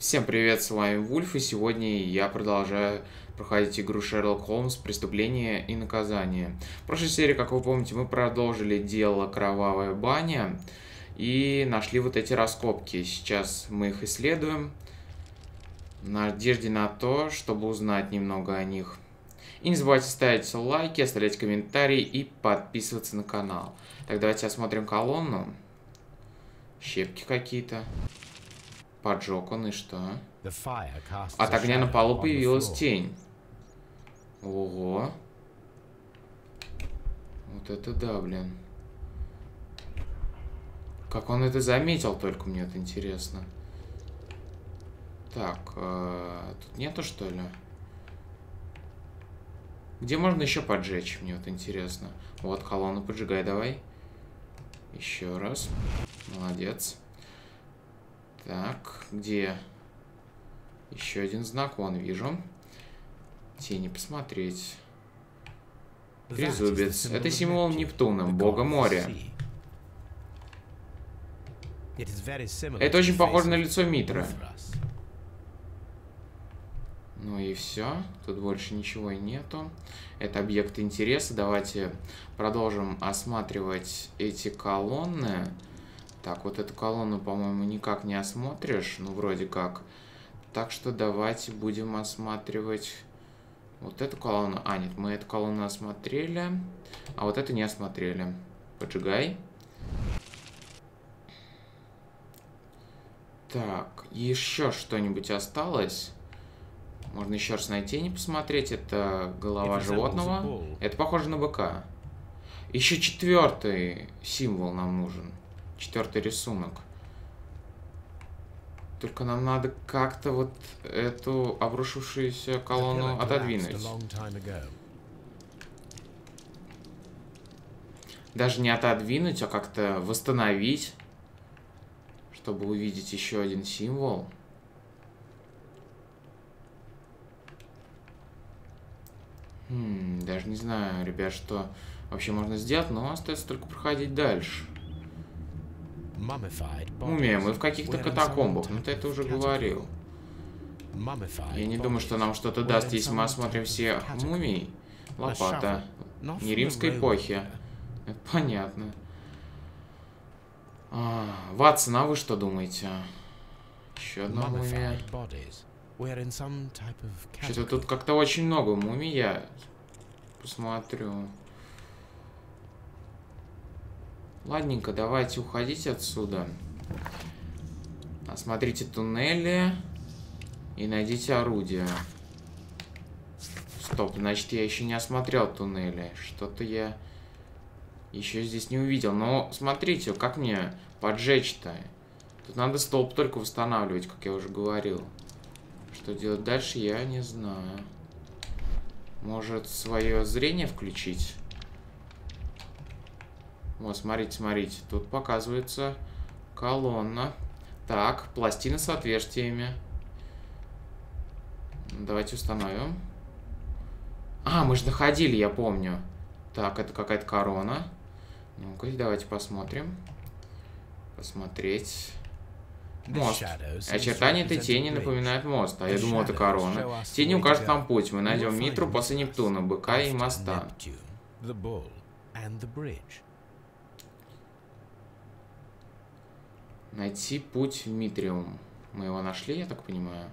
Всем привет, с вами Вульф, и сегодня я продолжаю проходить игру Шерлок Холмс «Преступление и наказание». В прошлой серии, как вы помните, мы продолжили дело «Кровавая баня» и нашли вот эти раскопки. Сейчас мы их исследуем в надежде на то, чтобы узнать немного о них. И не забывайте ставить лайки, оставлять комментарии и подписываться на канал. Так, давайте осмотрим колонну. Щепки какие-то. Поджег он, и что? От огня на полу появилась тень. Ого. Вот это да, блин. Как он это заметил, только мне это интересно. Так, тут нету, что ли? Где можно еще поджечь? Мне вот интересно. Вот, колонну поджигай, давай. Еще раз. Молодец. Так, где? Еще один знак, вон вижу. Тени посмотреть. Трезубец. Это символ Нептуна, бога моря. Это очень похоже на лицо Митры. Ну и все. Тут больше ничего и нету. Это объект интереса. Давайте продолжим осматривать эти колонны. Так, вот эту колонну, по-моему, никак не осмотришь. Ну, вроде как. Так что давайте будем осматривать вот эту колонну. А, нет, мы эту колонну осмотрели. А вот эту не осмотрели. Поджигай. Так, еще что-нибудь осталось? Можно еще раз на тени посмотреть. Это голова животного. Это похоже на быка. Еще четвертый символ нам нужен. Четвертый рисунок. Только нам надо как-то вот эту обрушившуюся колонну отодвинуть. Даже не отодвинуть, а как-то восстановить, чтобы увидеть еще один символ. Даже не знаю, ребят, что вообще можно сделать, но остается только проходить дальше. Мумия, мы в каких-то катакомбах, но ты это уже говорил. Я не думаю, что нам что-то даст, если мы осмотрим все мумий. Лопата. Не римской эпохи. Это понятно. Ватсон, а вы что думаете? Еще одна мумия. Что-то тут как-то очень много мумий, я посмотрю. Ладненько, давайте уходите отсюда. Осмотрите туннели и найдите орудие. Стоп, значит, я еще не осмотрел туннели. Что-то я еще здесь не увидел. Но смотрите, как мне поджечь-то? Тут надо столб только восстанавливать, как я уже говорил. Что делать дальше, я не знаю. Может, свое зрение включить? Вот, смотрите, смотрите. Тут показывается колонна. Так, пластины с отверстиями. Давайте установим. А, мы же находили, я помню. Так, это какая-то корона. Ну-ка, давайте посмотрим. Посмотреть. Мост. Очертания этой тени напоминают мост. А я думал, это корона. Тени укажут нам путь. Мы найдем Митру после Нептуна, быка и моста. Найти путь в Митриум. Мы его нашли, я так понимаю.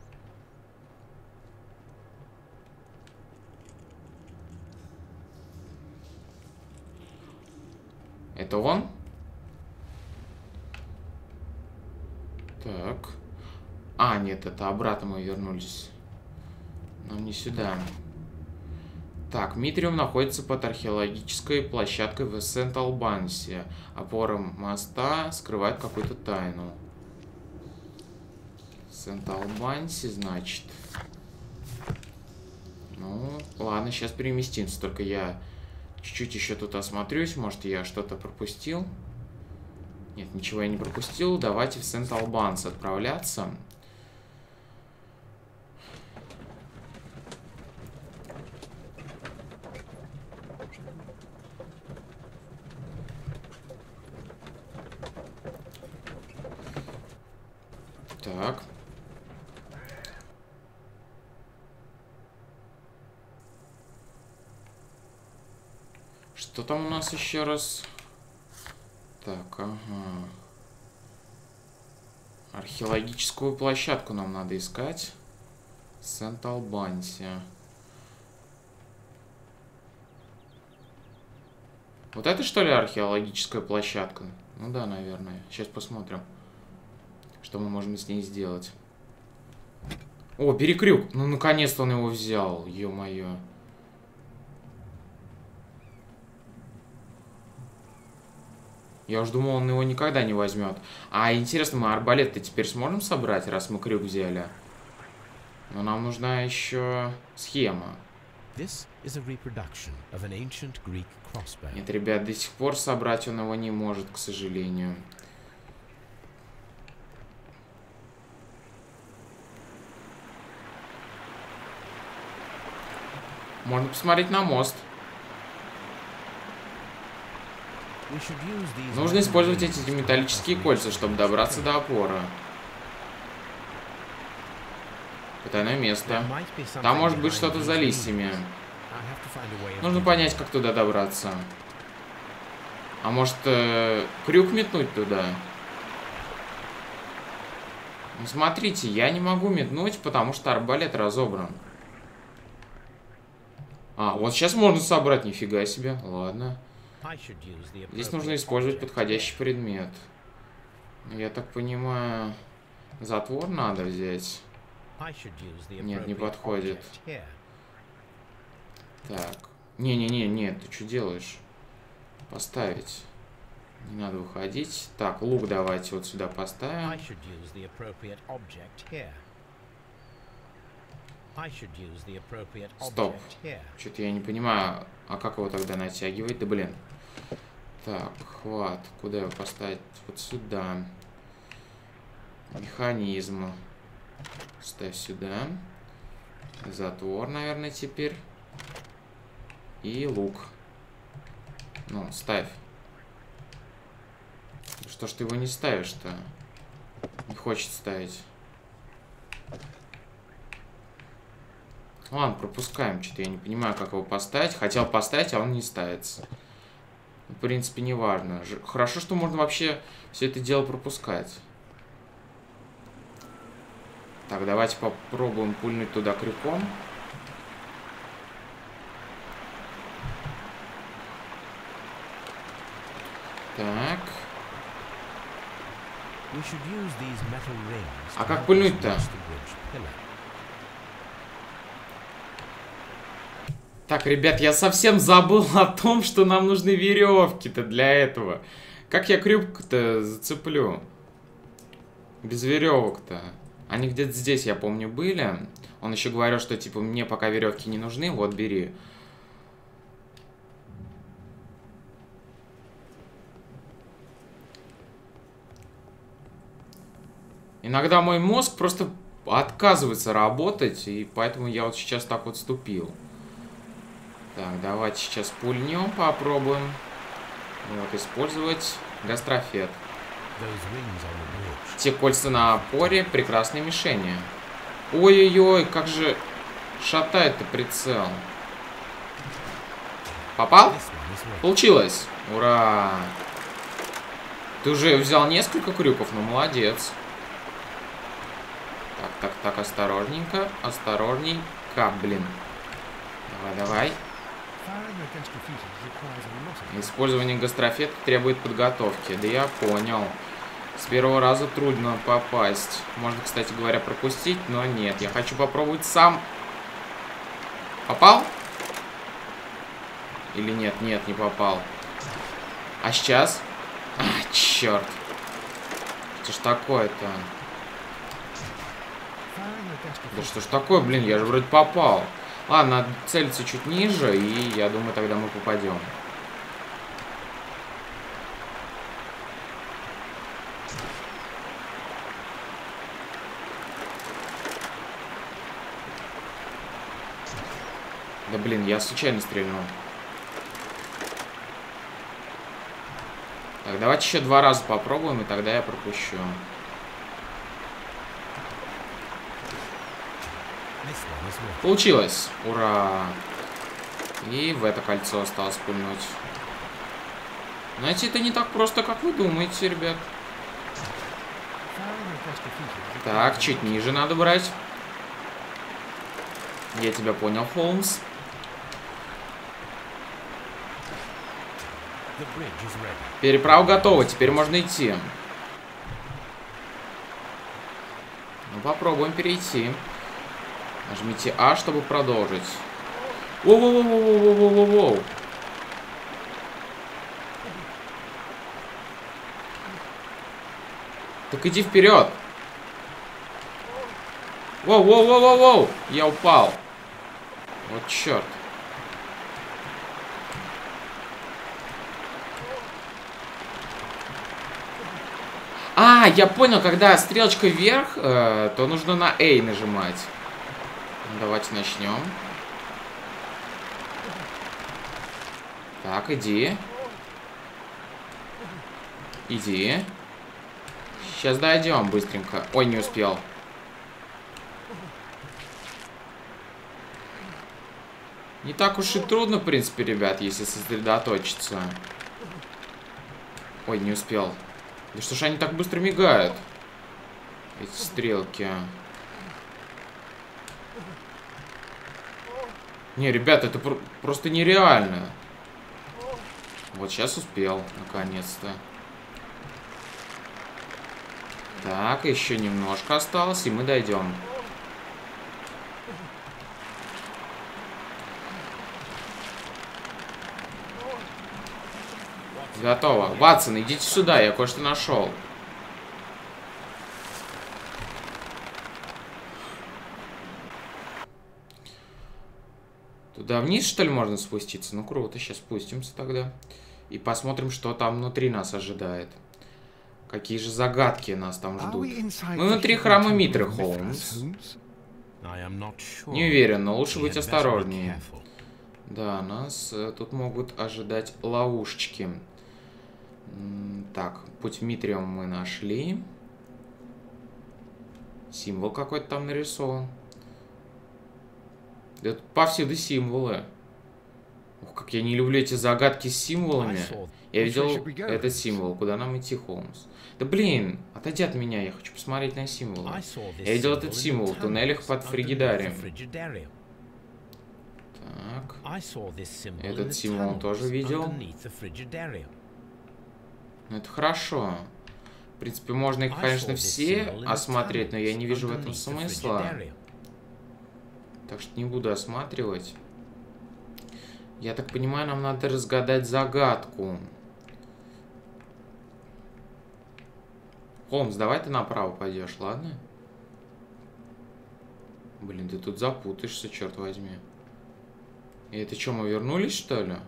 Это он? Так. А, нет, это обратно мы вернулись. Нам не сюда. Так, Митриум находится под археологической площадкой в Сент-Албансе. Опора моста скрывает какую-то тайну. Сент-Албансе, значит. Ну, ладно, сейчас переместимся. Только я чуть-чуть еще тут осмотрюсь. Может, я что-то пропустил? Нет, ничего я не пропустил. Давайте в Сент-Албанс отправляться. Так. Что там у нас еще раз? Так, ага. Археологическую площадку нам надо искать. Сент-Албанси. Вот это, что ли, археологическая площадка? Ну да, наверное. Сейчас посмотрим, что мы можем с ней сделать. О, перекрюк. Ну, наконец-то он его взял. Ё-моё. Я уж думал, он его никогда не возьмет. А, интересно, мы арбалет-то теперь сможем собрать, раз мы крюк взяли? Но нам нужна еще схема. Нет, ребят, до сих пор собрать он его не может, к сожалению. Можно посмотреть на мост. Нужно использовать эти металлические кольца, чтобы добраться до опоры. Потайное место. Там может быть что-то за листьями. Нужно понять, как туда добраться. А может, крюк метнуть туда? Ну, смотрите, я не могу метнуть, потому что арбалет разобран. А, вот сейчас можно собрать, нифига себе. Ладно. Здесь нужно использовать подходящий предмет. Я так понимаю, затвор надо взять. Нет, не подходит. Так. Не-не-не, ты что делаешь? Поставить. Не надо выходить. Так, лук давайте вот сюда поставим. Стоп. Что-то я не понимаю, а как его тогда натягивать? Да блин. Так, хват. Куда его поставить? Вот сюда. Механизм. Ставь сюда. Затвор, наверное, теперь. И лук. Ну, ставь. Что ж ты его не ставишь-то? Не хочет ставить. Ладно, пропускаем. Что-то я не понимаю, как его поставить. Хотел поставить, а он не ставится. В принципе, не важно. Хорошо, что можно вообще все это дело пропускать. Так, давайте попробуем пульнуть туда крюком. Так. А как пульнуть-то? Так, ребят, я совсем забыл о том, что нам нужны веревки-то для этого. Как я крюк-то зацеплю? Без веревок-то. Они где-то здесь, я помню, были. Он еще говорил, что, типа, мне пока веревки не нужны, вот, бери. Иногда мой мозг просто отказывается работать, и поэтому я вот сейчас так вот ступил. Так, давайте сейчас пульнем, попробуем. Вот, использовать гастрофет. Те кольца на опоре, прекрасные мишени. Ой-ой-ой, как же шатает-то прицел. Попал? Получилось. Ура! Ты уже взял несколько крюков, ну молодец. Так, осторожненько, осторожненько, блин. Давай. Использование гастрофета требует подготовки. Да я понял. С первого раза трудно попасть. Можно, кстати говоря, пропустить, но нет. Я хочу попробовать сам. Попал? Или нет? Нет, не попал. А сейчас? А, черт. Что ж такое-то? Да что ж такое, блин, я же вроде попал. Ладно, надо целиться чуть ниже, и я думаю, тогда мы попадем. Да блин, я случайно стрельнул. Так, давайте еще 2 раза попробуем, и тогда я пропущу. Получилось! Ура! И в это кольцо осталось пульнуть. Знаете, это не так просто, как вы думаете, ребят. Так, чуть ниже надо брать. Я тебя понял, Холмс. Переправа готова, теперь можно идти. Ну, попробуем перейти. Нажмите А, чтобы продолжить. Воу-воу-воу-воу-воу-воу-воу-воу. Так иди вперед. Воу-воу-воу-воу-воу. Я упал. Вот черт. А, я понял, когда стрелочка вверх, то нужно на A нажимать. Давайте начнем. Так, иди. Иди. Сейчас дойдем быстренько. Ой, не успел. Не так уж и трудно, в принципе, ребят, если сосредоточиться. Ой, не успел. Да что ж они так быстро мигают? Эти стрелки. Не, ребят, это просто нереально. Вот сейчас успел, наконец-то. Так, еще немножко осталось, и мы дойдем. Готово. Ватсон, идите сюда, я кое-что нашел. Туда вниз, что ли, можно спуститься? Ну, круто, сейчас спустимся тогда. И посмотрим, что там внутри нас ожидает. Какие же загадки нас там ждут. Мы внутри храма Митры, Холмс. Не уверен, но лучше быть осторожнее. Да, нас тут могут ожидать ловушечки. Так, путь в Митриум мы нашли. Символ какой-то там нарисован. Да тут повсюду символы. Ух, как я не люблю эти загадки с символами. Я видел этот символ. Куда нам идти, Холмс? Да блин, отойди от меня, я хочу посмотреть на символы. Я видел этот символ в туннелях под Фригидарием. Так. Этот символ он тоже видел. Ну, это хорошо. В принципе, можно их, конечно, все осмотреть, но я не вижу в этом смысла. Так что не буду осматривать. Я так понимаю, нам надо разгадать загадку. Холмс, давай ты направо пойдешь, ладно? Блин, ты тут запутаешься, черт возьми. И это что, мы вернулись, что ли?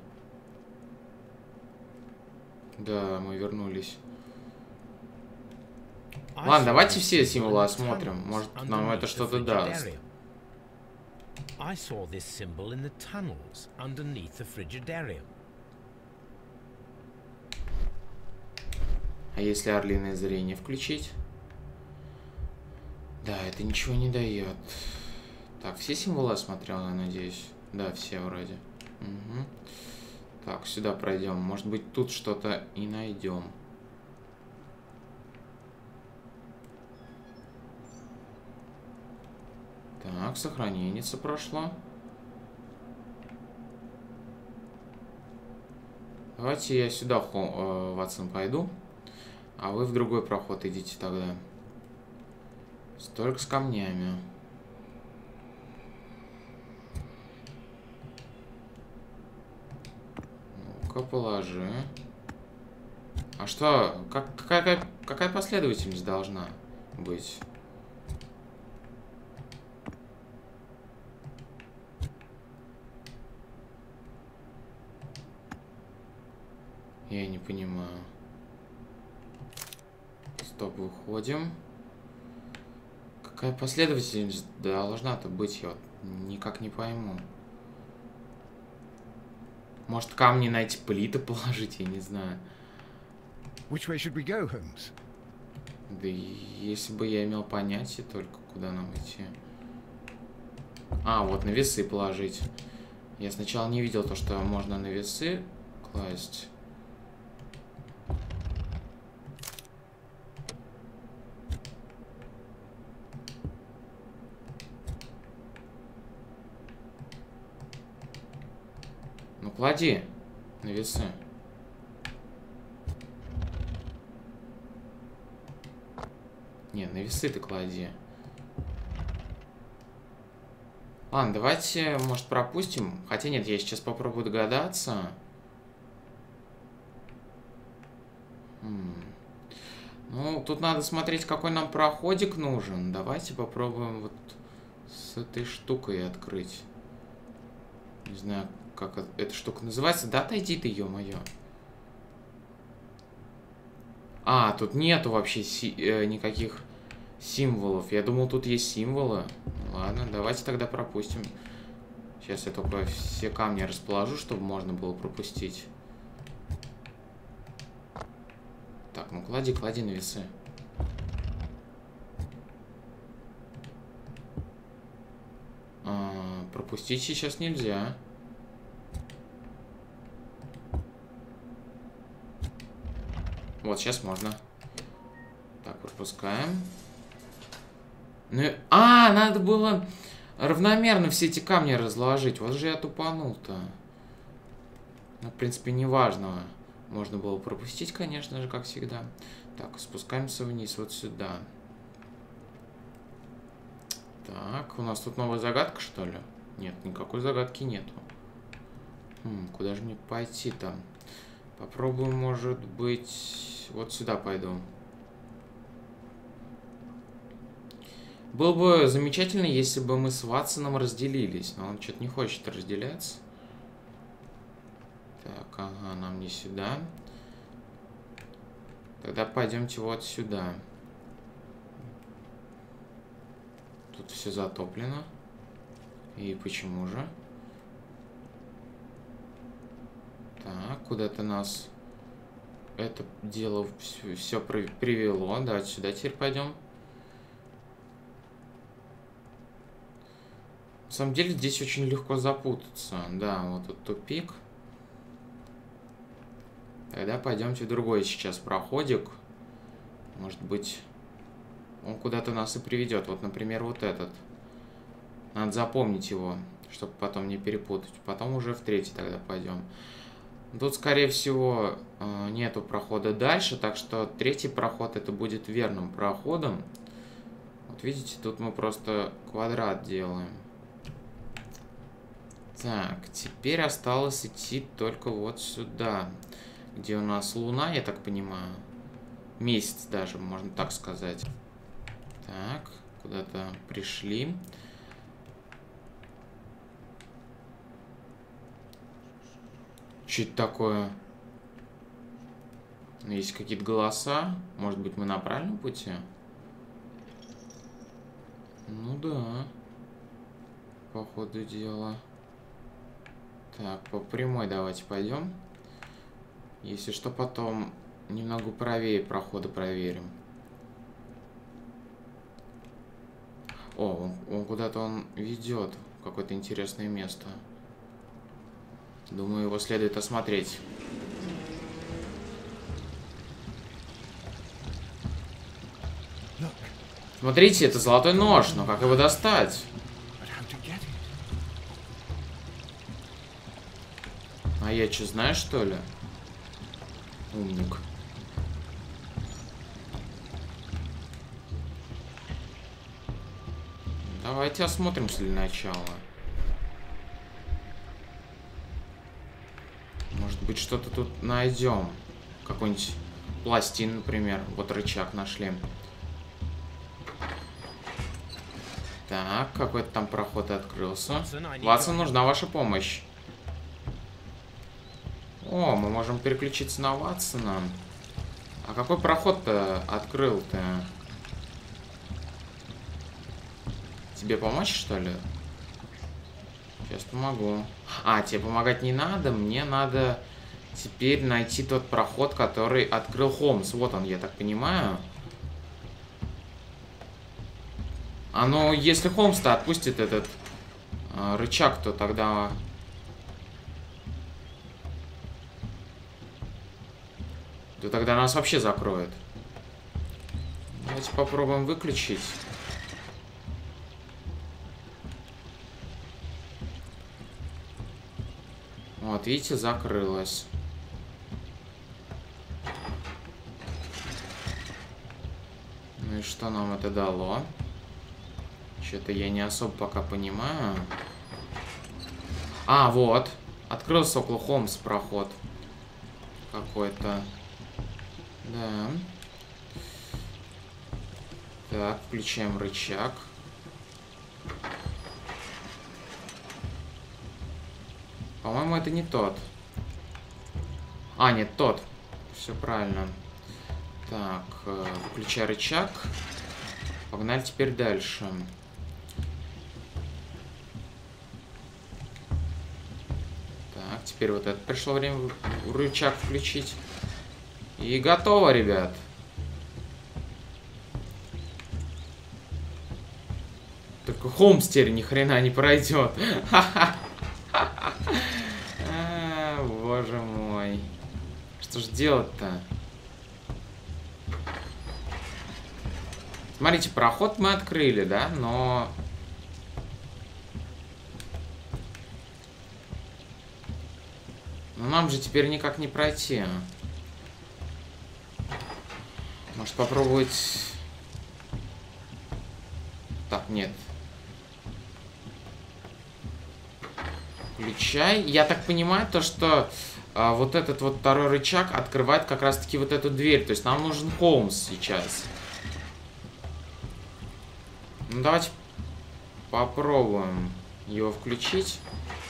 Да, мы вернулись. Ладно, давайте все символы осмотрим. Может, нам это что-то даст. А если орлиное зрение включить? Да, это ничего не дает. Так, все символы осмотрел, я надеюсь. Да, все вроде. Угу. Так, сюда пройдем. Может быть, тут что-то и найдем. Так, сохранение прошло. Давайте я сюда, Ватсон, пойду. А вы в другой проход идите тогда. Столько с камнями. Ну-ка, положи. А что? Какая последовательность должна быть? Я не понимаю. Стоп, выходим. Какая последовательность должна-то быть? Я вот никак не пойму. Может, камни на эти плиты положить? Я не знаю. Which way should we go, Holmes? Да если бы я имел понятие только, куда нам идти. А, вот на весы положить. Я сначала не видел то, что можно на весы класть. клади на весы. Не, на весы ты клади. Ладно, давайте, может, пропустим. Хотя нет, я сейчас попробую догадаться. Ну, тут надо смотреть, какой нам проходик нужен. Давайте попробуем вот с этой штукой открыть. Не знаю, как эта штука называется. Да отойди ты, ё-моё. А, тут нету вообще никаких символов. Я думал, тут есть символы. Ладно, давайте тогда пропустим. Сейчас я только все камни расположу, чтобы можно было пропустить. Так, ну клади на весы. Пропустить сейчас нельзя. Вот, сейчас можно. Так, пропускаем. Ну, надо было равномерно все эти камни разложить. Вот же я тупанул-то. Ну, в принципе, неважно. Можно было пропустить, конечно же, как всегда. Так, спускаемся вниз, вот сюда. Так, у нас тут новая загадка, что ли? Нет, никакой загадки нету. Куда же мне пойти там? Попробуем, может быть, вот сюда пойду. Было бы замечательно, если бы мы с Ватсоном разделились. Но он что-то не хочет разделяться. Так, ага, нам не сюда. Тогда пойдемте вот сюда. Тут все затоплено. И почему же? Так, куда-то нас это дело все привело. Давайте сюда теперь пойдем. На самом деле здесь очень легко запутаться. Да, вот тут тупик. Тогда пойдемте в другой сейчас проходик. Может быть, он куда-то нас и приведет. Вот, например, вот этот. Надо запомнить его, чтобы потом не перепутать. Потом уже в третий тогда пойдем. Тут, скорее всего, нету прохода дальше, так что третий проход это будет верным проходом. Вот видите, тут мы просто квадрат делаем. Так, теперь осталось идти только вот сюда, где у нас луна, я так понимаю. Месяц даже, можно так сказать. Так, куда-то пришли. Что это такое? Есть какие-то голоса. Может быть, мы на правильном пути? Ну да. По ходу дела. Так, по прямой давайте пойдем. Если что, потом немного правее прохода проверим. О, он куда-то он ведет. В какое-то интересное место. Думаю, его следует осмотреть. Смотрите, это золотой нож, но как его достать? А я что, знаю, что ли? Умник. Давайте осмотримся для начала. Может быть, что-то тут найдем. Какой-нибудь пластин, например. Вот рычаг нашли. Так, какой-то там проход открылся. Ватсон, нужна ваша помощь. О, мы можем переключиться на Ватсона. А какой проход-то открыл-то? Тебе помочь, что ли? Сейчас помогу. А, тебе помогать не надо. Мне надо теперь найти тот проход, который открыл Холмс. Вот он, я так понимаю. А ну, если Холмс-то отпустит этот рычаг, то тогда... То тогда нас вообще закроет. Давайте попробуем выключить. Вот, видите, закрылась. Ну и что нам это дало? Что-то я не особо пока понимаю. А, вот. Открылся около Холмс проход. Какой-то. Да. Так, включаем рычаг. По-моему, это не тот. А, нет, тот. Все правильно. Так, включай рычаг. Погнали теперь дальше. Так, теперь вот это пришло время рычаг включить. И готово, ребят. Только Холмс теперь ни хрена не пройдет. Боже мой. Что ж делать-то? Смотрите, проход мы открыли, да? Но... нам же теперь никак не пройти. Может попробовать... Так, нет. Включай. Я так понимаю, то, что вот этот вот второй рычаг открывает как раз-таки вот эту дверь. То есть нам нужен Холмс сейчас. Ну, давайте попробуем его включить.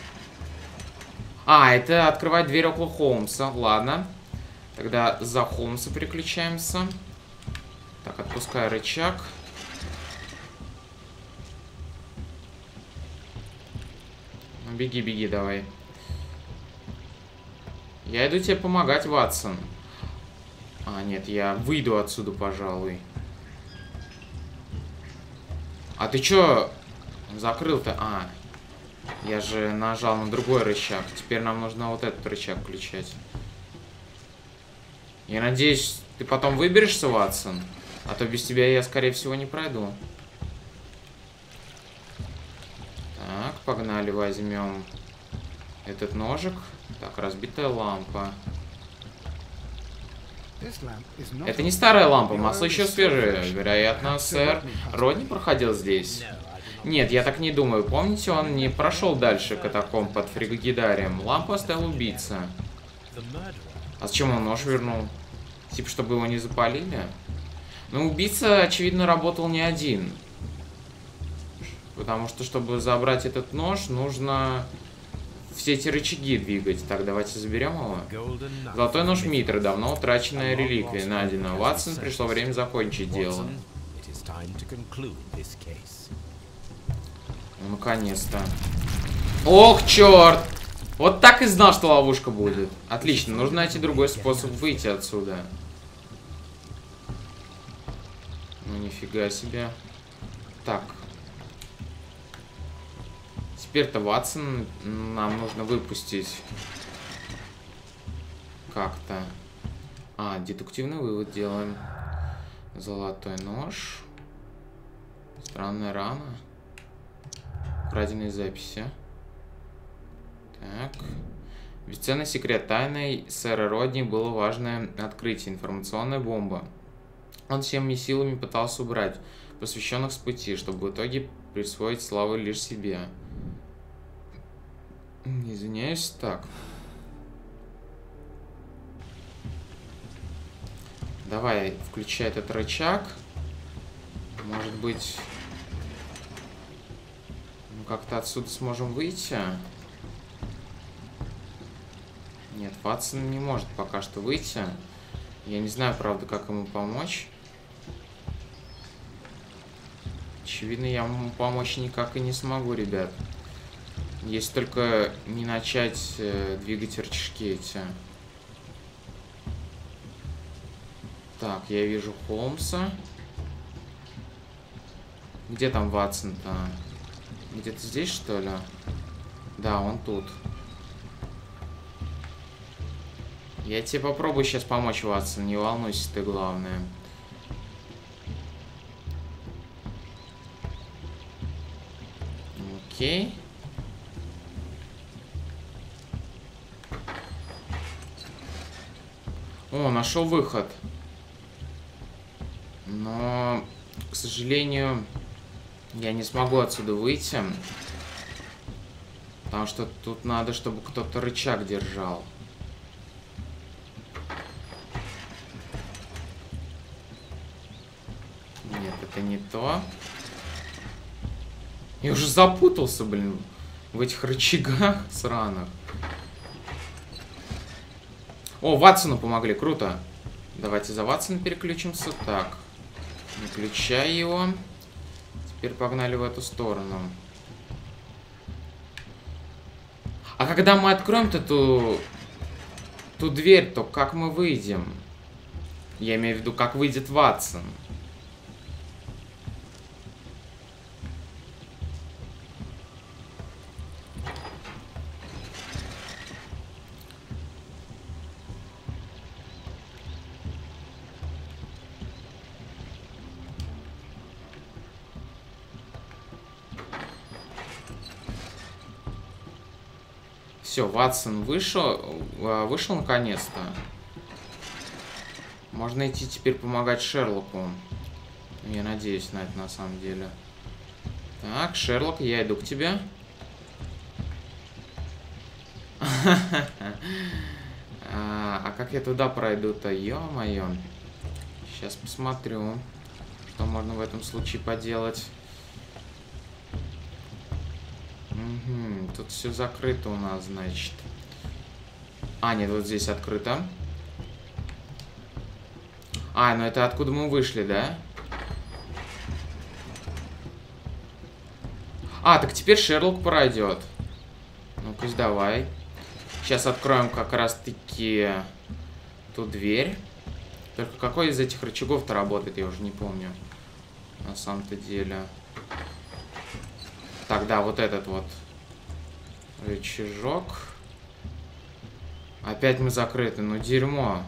А, это открывает дверь около Холмса. Ладно. Тогда за Холмса переключаемся. Так, отпускаю рычаг. Ну, беги, беги, давай. Я иду тебе помогать, Ватсон. А, нет, я выйду отсюда, пожалуй. А ты чё закрыл-то? А, я же нажал на другой рычаг. Теперь нам нужно вот этот рычаг включать. Я надеюсь, ты потом выберешься, Ватсон? А то без тебя я, скорее всего, не пройду. Так, погнали, возьмем этот ножик. Так, разбитая лампа. Это не старая лампа, масло еще свежее. Вероятно, сэр Родни проходил здесь. Нет, я так не думаю. Помните, он не прошел дальше катакомб под Фригидарием. Лампу оставил убийца. А зачем он нож вернул? Типа, чтобы его не запалили? Ну, убийца, очевидно, работал не один. Потому что, чтобы забрать этот нож, нужно все эти рычаги двигать. Так, давайте заберем его. Золотой нож Митры, давно утраченная реликвия. Найдена. Ватсон, пришло время закончить дело. Ну, наконец-то. Ох, черт! Вот так и знал, что ловушка будет. Отлично, нужно найти другой способ выйти отсюда. Ну, нифига себе. Так. Теперь-то Ватсон нам нужно выпустить. Как-то. А, дедуктивный вывод делаем. Золотой нож. Странная рана. Украденные записи. Так. Бесценный секрет тайной сэра Родни было важное открытие. Информационная бомба. Он всеми силами пытался убрать посвященных с пути, чтобы в итоге присвоить славу лишь себе. Извиняюсь, так. Давай, включай этот рычаг. Может быть, мы как-то отсюда сможем выйти? Нет, Ватсон не может пока что выйти. Я не знаю, правда, как ему помочь. Очевидно, я ему помочь никак и не смогу, ребят. Если только не начать двигать рычажки эти. Так, я вижу Холмса. Где там Ватсон-то? Где-то здесь, что ли? Да, он тут. Я тебе попробую сейчас помочь, Ватсон. Не волнуйся ты, главное. Окей. О, нашел выход. Но, к сожалению, я не смогу отсюда выйти. Потому что тут надо, чтобы кто-то рычаг держал. Нет, это не то. Я уже запутался, блин, в этих рычагах сраных. О, Ватсону помогли, круто. Давайте за Ватсона переключимся. Так, выключай его. Теперь погнали в эту сторону. А когда мы откроем ту дверь, то как мы выйдем? Я имею в виду, как выйдет Ватсон. Все, Ватсон вышел наконец-то. Можно идти теперь помогать Шерлоку. Я надеюсь на это на самом деле. Так, Шерлок, я иду к тебе. А как я туда пройду-то? Ё-моё. Сейчас посмотрю, что можно в этом случае поделать. Угу, тут все закрыто у нас, значит. А, нет, вот здесь открыто. А, ну это откуда мы вышли, да? А, так теперь Шерлок пройдет. Ну-ка, давай. Сейчас откроем как раз-таки ту дверь. Только какой из этих рычагов-то работает, я уже не помню. На самом-то деле. Так, да, вот этот вот рычажок. Опять мы закрыты, ну дерьмо.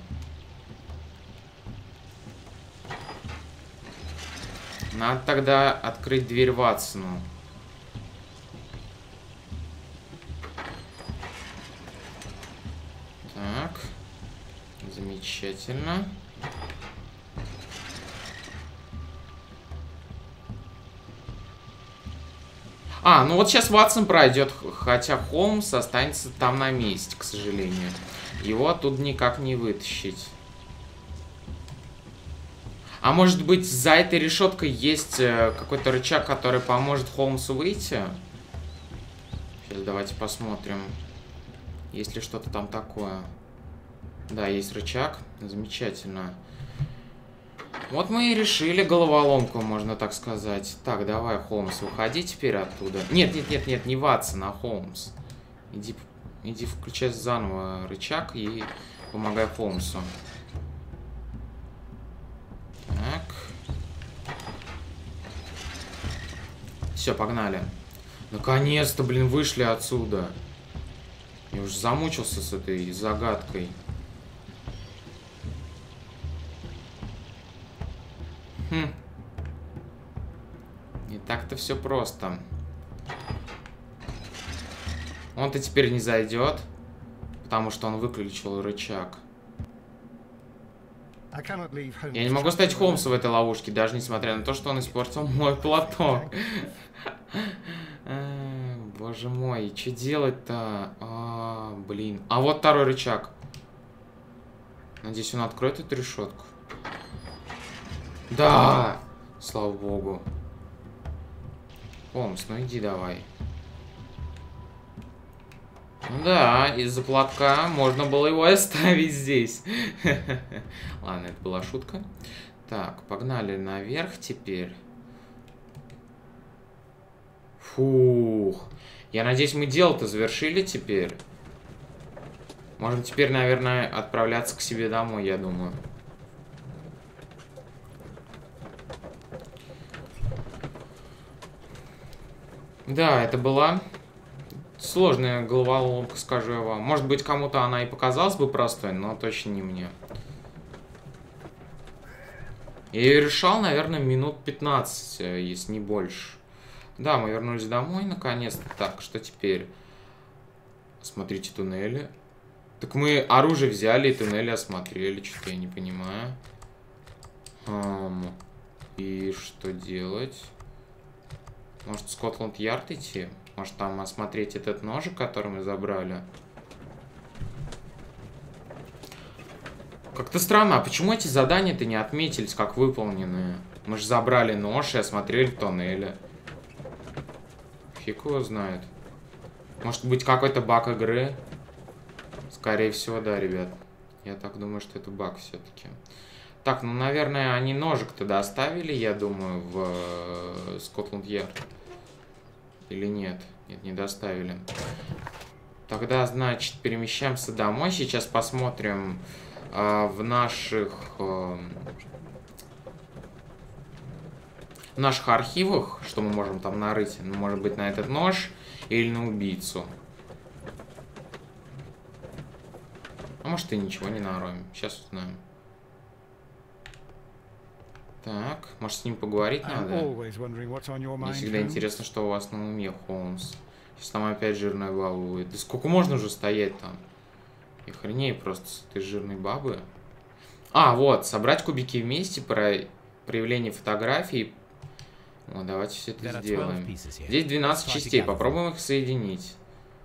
Надо тогда открыть дверь Ватсону. Так. Замечательно. А, ну вот сейчас Ватсон пройдет, хотя Холмс останется там на месте, к сожалению. Его оттуда никак не вытащить. А может быть, за этой решеткой есть какой-то рычаг, который поможет Холмсу выйти? Сейчас давайте посмотрим. Есть ли что-то там такое? Да, есть рычаг. Замечательно. Вот мы и решили головоломку, можно так сказать. Так, давай, Холмс, выходи теперь оттуда. Нет, нет, нет, нет, не Ватсон, а Холмс. Иди включай заново рычаг и помогай Холмсу. Так. Все, погнали. Наконец-то, блин, вышли отсюда. Я уже замучился с этой загадкой. Не так-то все просто. Он-то теперь не зайдет, потому что он выключил рычаг. Я не могу стать Холмсом в этой ловушке, даже несмотря на то, что он испортил мой платок. Боже мой, что делать-то? Блин. А вот второй рычаг. Надеюсь, он откроет эту решетку. Да! Слава богу. Холмс, ну иди давай. Ну да, из-за платка можно было его оставить здесь. Ладно, это была шутка. Так, погнали наверх теперь. Фух. Я надеюсь, мы дело-то завершили теперь. Можем теперь, наверное, отправляться к себе домой, я думаю. Да, это была сложная головоломка, скажу я вам. Может быть, кому-то она и показалась бы простой, но точно не мне. Я ее решал, наверное, минут 15, если не больше. Да, мы вернулись домой, наконец-то. Так, что теперь? Смотрите, туннели. Так мы оружие взяли и туннели осмотрели. Что-то я не понимаю. И что делать? Может, в Скотланд-Ярд идти? Может, там осмотреть этот ножик, который мы забрали? Как-то странно. А почему эти задания-то не отметились как выполненные? Мы же забрали нож и осмотрели туннели. Фиг его знает. Может быть, какой-то баг игры? Скорее всего, да, ребят. Я так думаю, что это баг все-таки. Так, ну, наверное, они ножик-то доставили, я думаю, в Скотланд-Ярд. Или нет? Нет, не доставили. Тогда, значит, перемещаемся домой. Сейчас посмотрим в наших архивах, что мы можем там нарыть. Ну, может быть, на этот нож или на убийцу. А может, и ничего не нароем. Сейчас узнаем. Так, может, с ним поговорить надо? Мне всегда интересно, что у вас на уме, Холмс. Сейчас там опять жирная баба будет. Да сколько можно уже стоять там? И хреней просто с этой жирной бабы. А, вот, собрать кубики вместе, проявление фотографий. Вот, давайте все это сделаем. Здесь 12 частей, попробуем их соединить.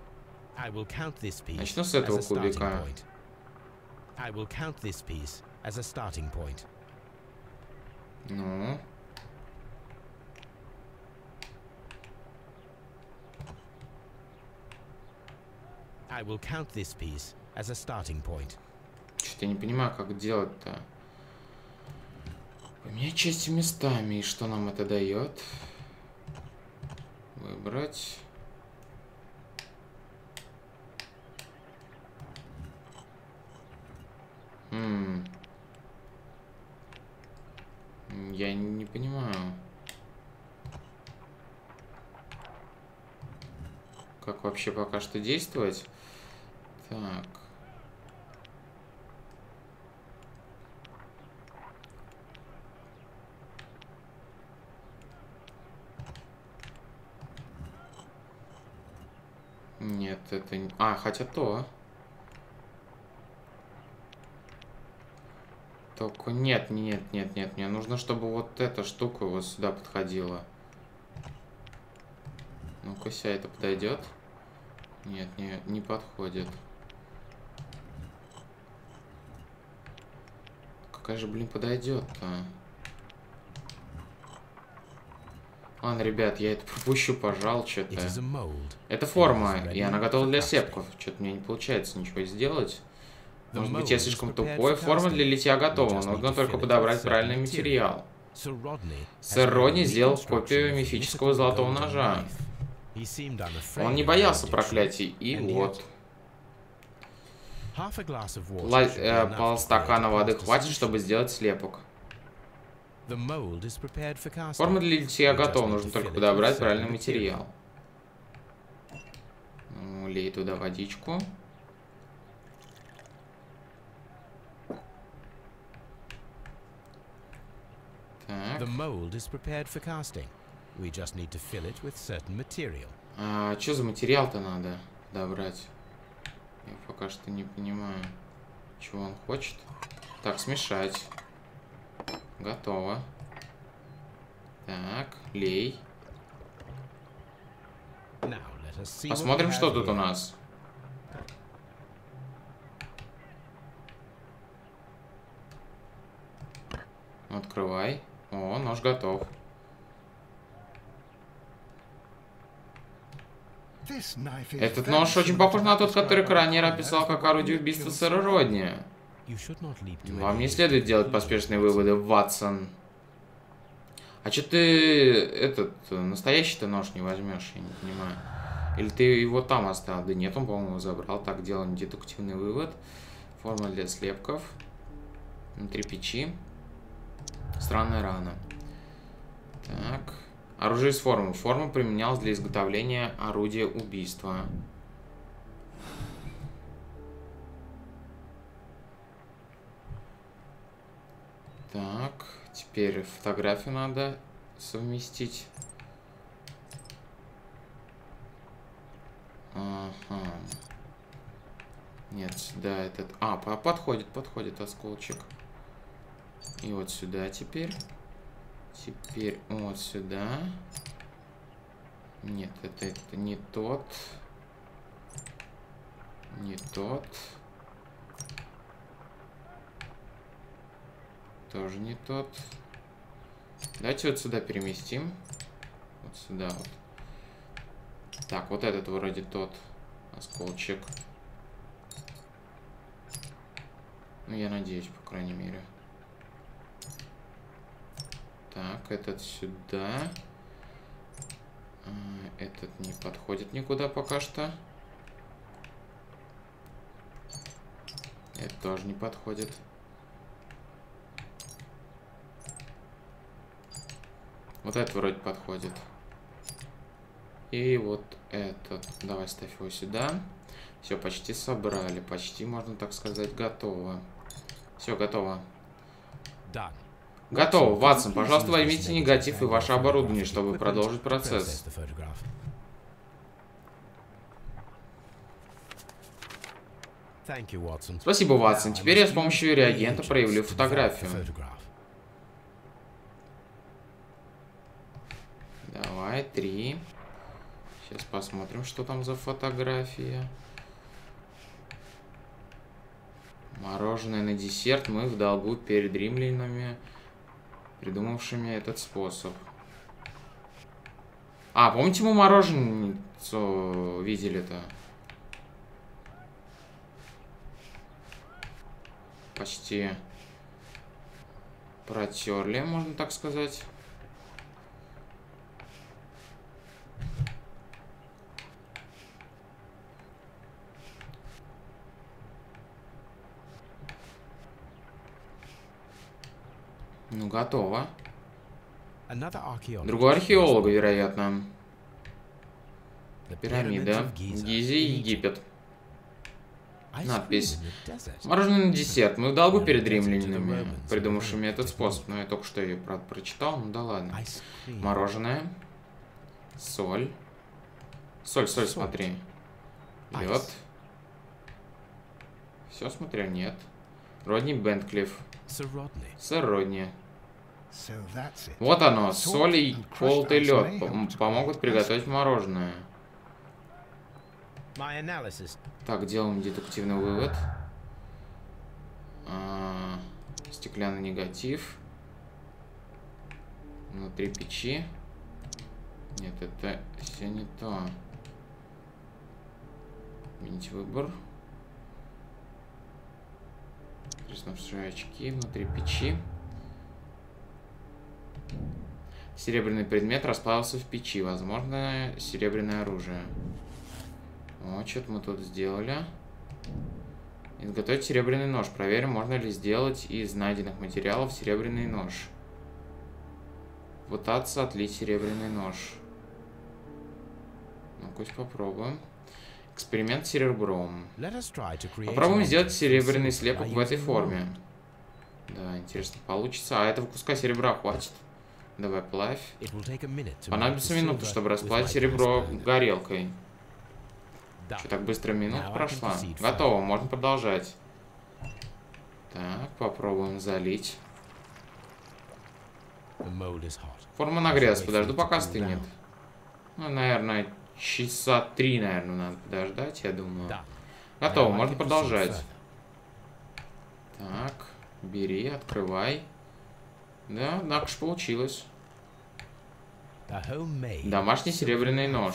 Начну с этого кубика. Ну. Что-то я не понимаю, как делать-то. Поменять части местами. И что нам это дает? Выбрать. Я не понимаю. Как вообще пока что действовать? Так. Нет, это не... А, хотя то. Только нет. Мне нужно, чтобы вот эта штука вот сюда подходила. Ну-ка, это подойдет? Нет, не подходит. Какая же, блин, подойдет-то? Ладно, ребят, я это пропущу, пожалуй, что-то. Это форма, и она готова для слепков. Что-то мне не получается ничего сделать. Может быть, я слишком тупой. Форма для литья готова. Нужно только подобрать правильный материал. Сэр Родни сделал копию мифического золотого ножа. Он не боялся проклятий, и вот. Полстакана воды хватит, чтобы сделать слепок. Форма для литья готова, нужно только подобрать правильный материал. Ну, лей туда водичку. Так. А что за материал-то надо добрать? Я пока что не понимаю, чего он хочет. Так, смешать. Готово. Так, лей. Посмотрим, что тут у нас. Открывай. О, нож готов. Этот нож очень похож на тот, который Кранер описал как орудие убийства сэра Родни. Вам не следует делать поспешные выводы, Ватсон. А что ты настоящий-то нож не возьмешь, я не понимаю. Или ты его там оставил? Да нет, он, по-моему, забрал. Так, делаем дедуктивный вывод. Форма для слепков. Внутри печи. Странная рана. Так. Оружие из формы. Форма применялась для изготовления орудия убийства. Так. Теперь фотографию надо совместить. Ага. Нет, сюда этот... А, подходит осколочек. И вот сюда теперь. Теперь вот сюда. Нет, это не тот. Не тот. Тоже не тот. Давайте вот сюда переместим. Вот сюда вот. Так, вот этот вроде тот осколочек. Ну, я надеюсь, по крайней мере. Так, этот сюда. Этот не подходит никуда пока что. Это тоже не подходит. Вот этот вроде подходит. И вот этот. Давай ставь его сюда. Все, почти собрали. Почти, можно так сказать, готово. Все, готово. Готово. Ватсон, пожалуйста, возьмите негатив и ваше оборудование, чтобы продолжить процесс. Спасибо, Ватсон. Теперь я с помощью реагента проявлю фотографию. Давай, 3. Сейчас посмотрим, что там за фотография. Мороженое на десерт. Мы в долгу перед римлянами, придумавшими этот способ. А, помните, мы мороженицу видели-то? Почти протерли, можно так сказать. Ну, готово. Другой археолог, вероятно. Пирамида. В Гизе, Египет. Надпись. Мороженое на десерт. Мы в долгу перед римлянами, придумавшими этот способ. Но я только что ее, правда, прочитал. Ну да ладно. Мороженое. Соль. Соль, смотри. Лед. Все, смотрю, нет. Родни Бентклифф. Сэр Родни. Вот оно. Соль и колотый лед помогут приготовить мороженое. Так, делаем дедуктивный вывод. Стеклянный негатив. Внутри печи. Нет, это все не то. Изменить выбор. Треснувшие очки внутри печи. Серебряный предмет расплавился в печи. Возможно, серебряное оружие. О, что-то мы тут сделали. Изготовить серебряный нож. Проверим, можно ли сделать из найденных материалов серебряный нож. Пытаться отлить серебряный нож. Ну, пусть попробуем. Эксперимент с серебром. Попробуем сделать серебряный слепок в этой форме. Да, интересно, получится. А этого куска серебра хватит. Давай, плавь. Понадобится минута, чтобы расплавить серебро горелкой. Что, так быстро минута прошла? Готово, можно продолжать. Так, попробуем залить. Форма нагрелась, подожду, пока стынет. Ну, наверное, часа 3, наверное, надо подождать, я думаю. Готово, можно продолжать. Так, бери, открывай. Да, так уж получилось. Домашний серебряный нож.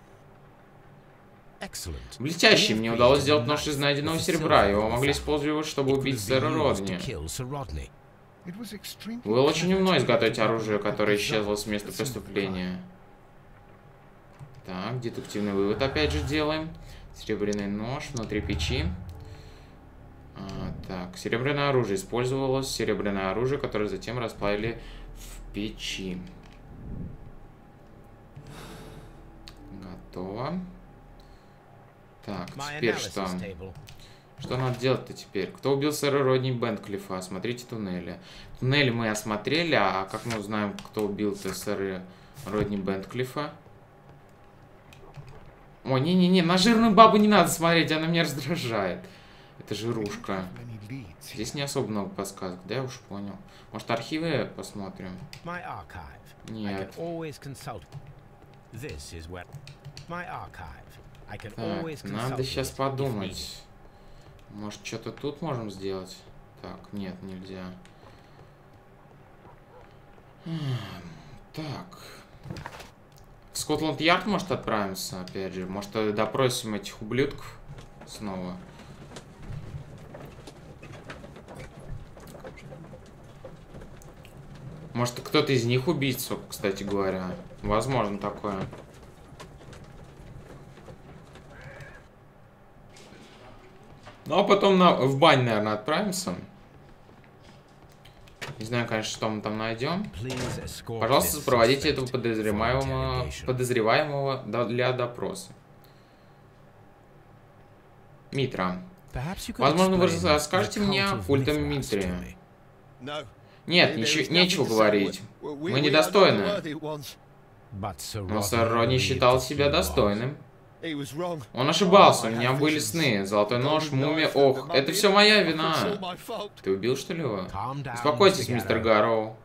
Блестящий, мне удалось сделать нож из найденного серебра. Его могли использовать, чтобы убить сэра Родни. Было очень умно изготовить оружие, которое исчезло с места преступления. Так, дедуктивный вывод опять же делаем. Серебряный нож внутри печи. Так, серебряное оружие. Использовалось серебряное оружие, которое затем расплавили в печи. Готово. Так, теперь что? Что надо делать-то теперь? Кто убил сэра Родни Бентклиффа? Осмотрите туннели. Туннели мы осмотрели, а как мы узнаем, кто убил-то сэра Родни Бентклиффа? О, не-не-не, на жирную бабу не надо смотреть, она меня раздражает. Это жирушка. Many leads. Здесь не особо много подсказок, да, я уж понял. Может, архивы посмотрим? My archive. I Нет. can always consult. This is where my archive. I can Так, always consult. надо сейчас it if подумать. Может, что-то тут можем сделать? Так, нет, нельзя. Так. В Скотланд-Ярд, может, отправимся, опять же? Может, допросим этих ублюдков снова? Может, кто-то из них убийцу, кстати говоря. Возможно такое. Ну, а потом в бань, наверное, отправимся. Не знаю, конечно, что мы там найдем. Please escort Пожалуйста, this сопроводите suspect этого for interrogation. подозреваемого для допроса. Митра. Perhaps you could Возможно, вы explain расскажете the мне cult о of культе Mithras Митры. to me. No. Нет, нечего говорить. Мы недостойны. But Sir Но Rodney сэр Родни believed считал that себя he was. достойным. Он Он ошибался, у меня были сны. Золотой нож, мумия. Ох, это все моя вина. Ты убил, что ли, его? Calm down, Успокойтесь, Mr. мистер Garrow. Гарроу.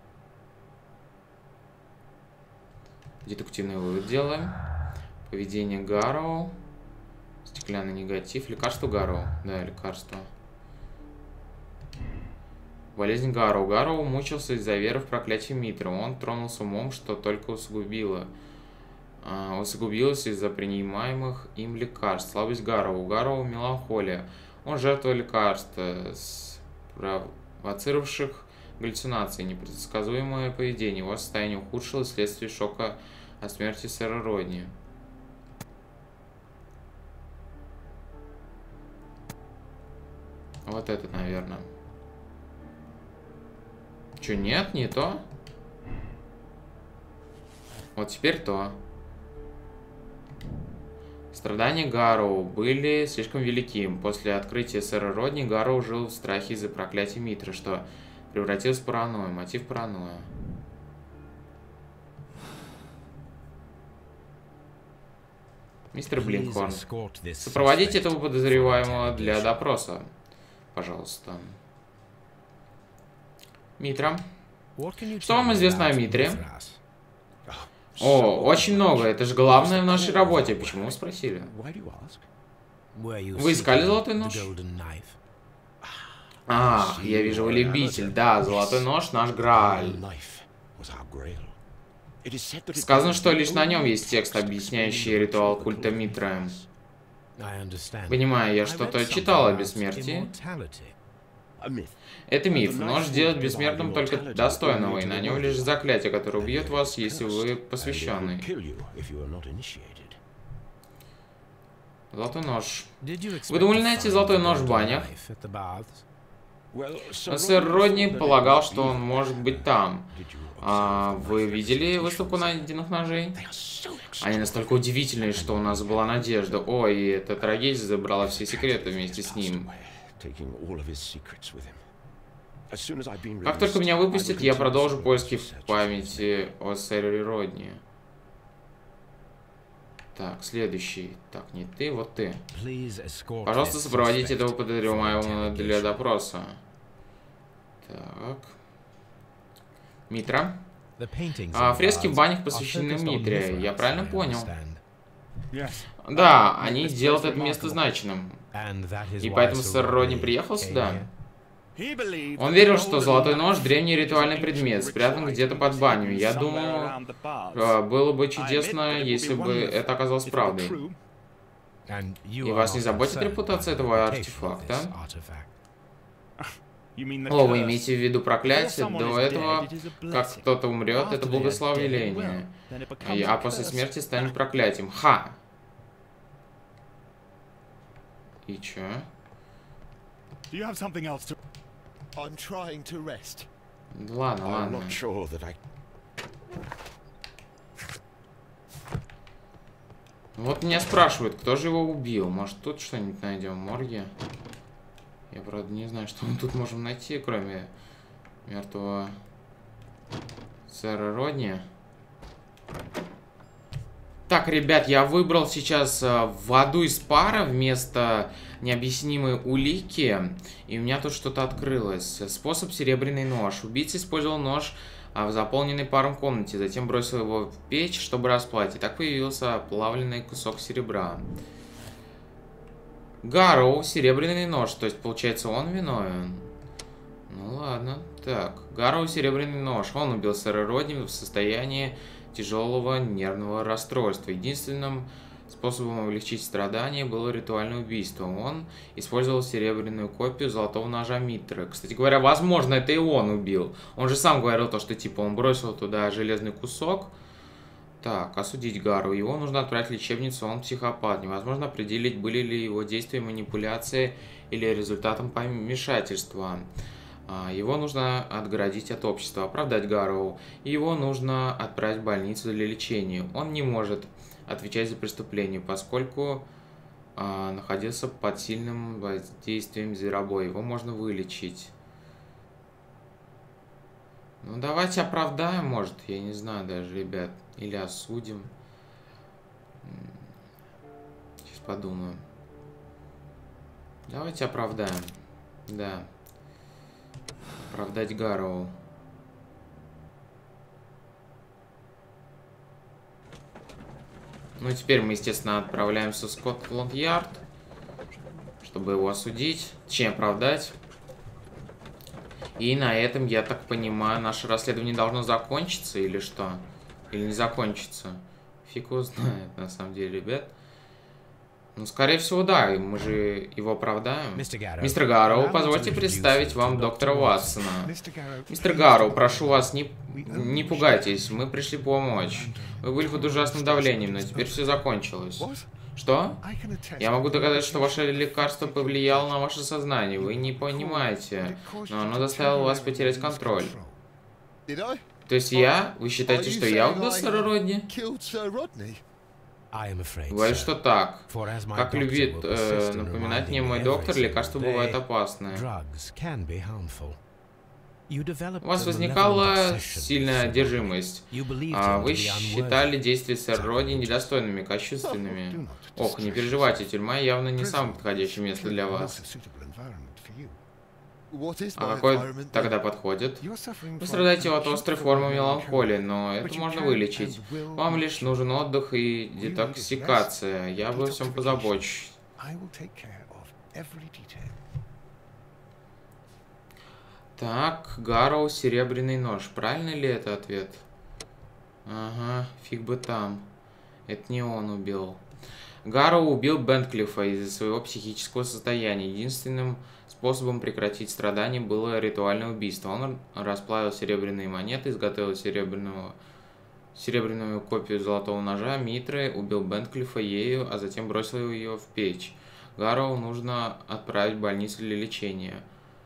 Детективный вывод делаем. Поведение Гарроу. Стеклянный негатив. Лекарство Гарроу. Да, лекарство. Болезнь Гарроу. Гарроу мучился из-за веры в проклятие Митры. Он тронулся умом, что только усугубилось из-за принимаемых им лекарств. Слабость Гарроу. У Гарроу меланхолия. Он жертва лекарства, спровоцировавших галлюцинации. Непредсказуемое поведение. Его состояние ухудшилось вследствие шока от смерти сэра Родни. Вот этот, наверное. Че, нет, не то? Вот теперь то. Страдания Гарроу были слишком велики. После открытия сэра Родни Гарроу жил в страхе из-за проклятия Митры, что превратилось в паранойю. Мотив паранойя. Мистер Please Блинкхорн, escort this сопроводите suspect этого for подозреваемого для interrogation. допроса. Пожалуйста. Митра. What can you Что tell вам me известно о about Митре? Mithras? О, очень много. Это же главное в нашей работе. Почему вы спросили? Were you Вы искали seeking золотой the нож? golden knife? Ах, я вижу, вы любитель. Да, золотой нож — наш Грааль. Сказано, что лишь на нем есть текст, объясняющий ритуал культа Митры. I understand. Понимаю, я I read что-то something читал о about бессмертии. immortality. Это миф. Нож делает бессмертным только достойного, и на нем лишь заклятие, которое убьет вас, если вы посвященный. Золотой нож. Did you Вы expect думали to найти find золотой the нож в golden банях? knife at the baths? Но сэр Родни полагал, что он может быть там. А вы видели выставку найденных ножей? Они настолько удивительные, что у нас была надежда. Ой, эта трагедия забрала все секреты вместе с ним. Как только меня выпустят, я продолжу поиски в памяти о сэре Родни. Так, следующий. Так, не ты, вот ты. Please escort Пожалуйста, this сопроводите suspect этого for подозреваемого для interrogation. допроса. Так. Митра. The paintings А, in фрески в baths банях are посвящены focused on Митре. Mithras, Я правильно I понял? understand. Да, они делают это место значимым. And that is И why поэтому Sir сэр Родни Rodney приехал came сюда. here. Он верил, что золотой нож — древний ритуальный предмет, спрятан где-то под банью. Я думаю, было бы чудесно, если бы это оказалось правдой. And И you are вас не not заботит concerned репутация by the этого reputation of артефакта? this artifact. О, вы имеете в виду проклятие? До этого, как кто-то умрет, это благословение. А после смерти станет проклятием. Ха! И чё? Да ладно, ладно. Вот меня спрашивают, кто же его убил. Может, тут что-нибудь найдем в морге? Я, правда, не знаю, что мы тут можем найти, кроме мертвого сэра Родни. Так, ребят, я выбрал сейчас воду из пара вместо необъяснимой улики. И у меня тут что-то открылось. Способ серебряный нож. Убийца использовал нож в заполненной паром комнате. Затем бросил его в печь, чтобы расплавить. И так появился оплавленный кусок серебра. Гарроу, серебряный нож. То есть, получается, он виновен. Ну ладно. Так, Гарроу, серебряный нож. Он убил сэра Родни в состоянии тяжелого нервного расстройства. Единственным способом облегчить страдания было ритуальное убийство. Он использовал серебряную копию золотого ножа Митры. Кстати говоря, возможно, это и он убил. Он же сам говорил то, что типа он бросил туда железный кусок. Так, осудить Гару. Его нужно отправить в лечебницу, он психопат. Невозможно определить, были ли его действия манипуляции или результатом помешательства. Его нужно отгородить от общества, оправдать Гарроу. И его нужно отправить в больницу для лечения. Он не может отвечать за преступление, поскольку находился под сильным воздействием зверобоя. Его можно вылечить. Ну, давайте оправдаем, может, я не знаю даже, ребят. Или осудим. Сейчас подумаю. Давайте оправдаем. Да. Оправдать Гарроу. Ну, теперь мы, естественно, отправляемся в Скотланд-Ярд, чтобы его осудить, точнее, оправдать. И на этом, я так понимаю, наше расследование должно закончиться, или что? Или не закончится? Фиг его знает, на самом деле, ребят. Ну, скорее всего, да, мы же его оправдаем. Мистер Гарроу, позвольте представить вам доктора Ватсона. Мистер Гарроу, прошу вас, не пугайтесь, мы пришли помочь. Вы были под ужасным давлением, но теперь все закончилось. Что? Я могу доказать, что ваше лекарство повлияло на ваше сознание. Вы не понимаете, но оно заставило вас потерять контроль. То есть вы считаете, что я убил сэра Родни? Говорит, что так. Как любит напоминать мне мой доктор, лекарства бывают опасные. У вас возникала сильная одержимость. Вы считали действия сэра Родни недостойными, кощунственными. Ох, не переживайте, тюрьма явно не самое подходящее место для вас. А какой тогда подходит? Вы страдаете от острой формы меланхолии, но это можно вылечить. Вам лишь нужен отдых и детоксикация. Я обо всем позабочусь. Так, Гарроу, серебряный нож. Правильно ли это ответ? Ага, фиг бы там. Это не он убил. Гарроу убил Бентклифа из-за своего психического состояния. Единственным способом прекратить страдания было ритуальное убийство. Он расплавил серебряные монеты, изготовил серебряную копию золотого ножа Митры, убил Бентклифа ею, а затем бросил ее в печь. Гарроу нужно отправить в больницу для лечения.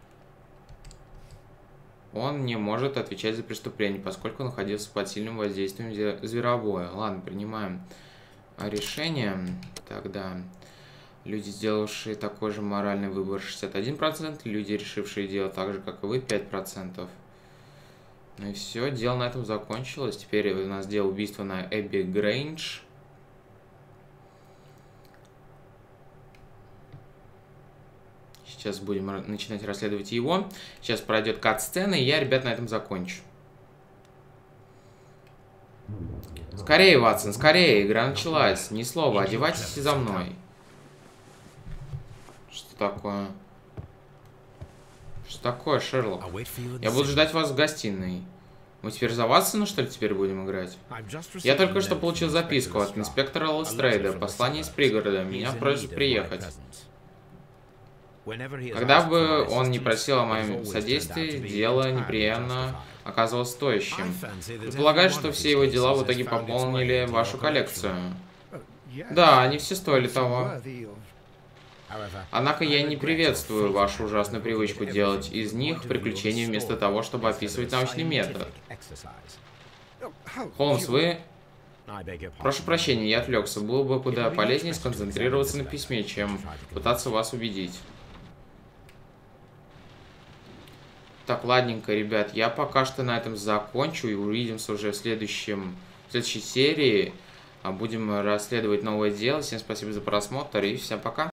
Он не может отвечать за преступление, поскольку находился под сильным воздействием зверобоя. Ладно, принимаем решение. Тогда люди, сделавшие такой же моральный выбор, 61%. Люди, решившие делать так же, как и вы, 5%. Ну и все, дело на этом закончилось. Теперь у нас дело убийства на Эбби Грейндж. Сейчас будем начинать расследовать его. Сейчас пройдет кат-сцена, и я, ребят, на этом закончу. Скорее, Ватсон, скорее, игра началась. Ни слова, одевайтесь за мной. Что такое? Что такое, Шерлок? Я буду ждать вас в гостиной. Мы теперь за Ватсона, что ли, теперь будем играть? Я только что получил записку от инспектора Лестрейда. Послание из пригорода. Меня просят приехать. Когда бы он не просил о моем содействии, дело непременно оказывалось стоящим. Предполагаю, что все его дела в итоге пополнили вашу коллекцию. Да, они все стоили того. Однако я не приветствую вашу ужасную привычку делать из них приключения вместо того, чтобы описывать научный метод. Холмс, вы... Прошу прощения, я отвлекся. Было бы куда полезнее сконцентрироваться на письме, чем пытаться вас убедить. Так, ладненько, ребят, я пока что на этом закончу и увидимся уже в следующей серии. будем расследовать новое дело. Всем спасибо за просмотр и всем пока.